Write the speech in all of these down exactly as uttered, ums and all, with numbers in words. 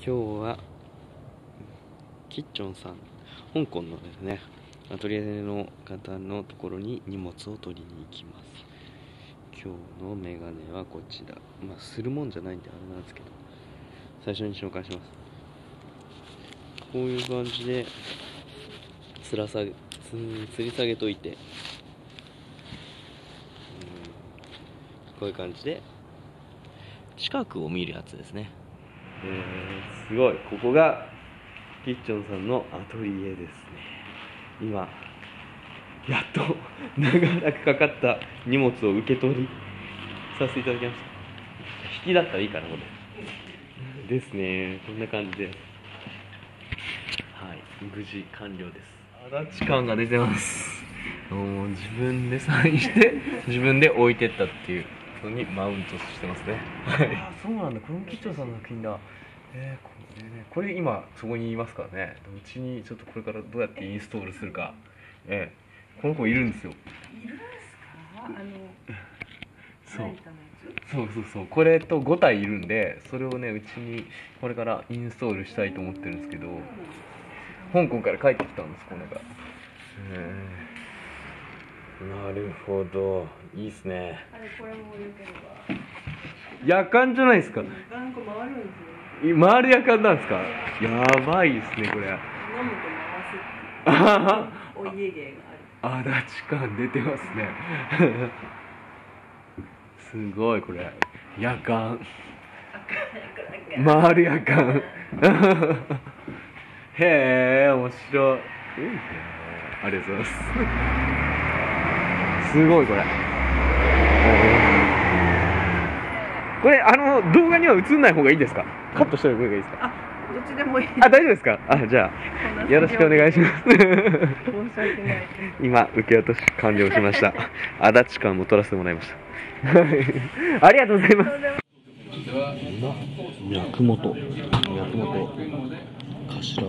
今日はキッチョンさん、香港のですねアトリエの方のところに荷物を取りに行きます。今日のメガネはこちら、まあするもんじゃないんであれなんですけど、最初に紹介します。こういう感じでつらさげつ吊り下げといて、うん、こういう感じで近くを見るやつですね。えー、すごい、ここがキッチョンさんのアトリエですね。今やっと長らくかかった荷物を受け取りさせていただきました。引きだったらいいかな、これですね。こんな感じです。はい、無事完了です。足立感が出てます。もう自分でサインして自分で置いてったっていうのにマウントしてますね。 あ、そうなんだ。これもキッチョンさんの作品だ。えー、これね、これ今そこにいますからね。うちにちょっとこれからどうやってインストールするか。えー、この子いるんですよ。 いるんですか？あのそうそうそうそう、これとごたいいるんで、それをねうちにこれからインストールしたいと思ってるんですけど、香港から帰ってきたんです、このが。 なるほど、いいっすね。 あれ、これも良ければ夜間じゃないですか。 夜間こう回るんですよ。 回る夜間なんですか。やばいですね、これ。 飲むと回すお家芸がある。 足立感出てますね。すごい、これ夜間回る夜間。へえ、面白い。ありがとうございます。すごい、これこれあの動画には映んない方がいいですか？カットした方がいいですか？ あ、どっちでもいい。 あ、大丈夫ですか？あ、じゃあよろしくお願いします。 申し訳ない。 今受け渡し完了しました。足立感も取らせてもらいました。ありがとうございます。 脈元脈元頭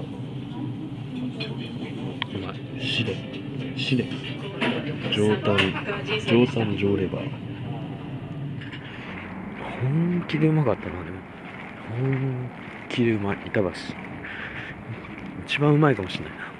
シレシレ上タン上タン上レバー。本気でうまかったな。でも本気でうまい。板橋一番うまいかもしれないな。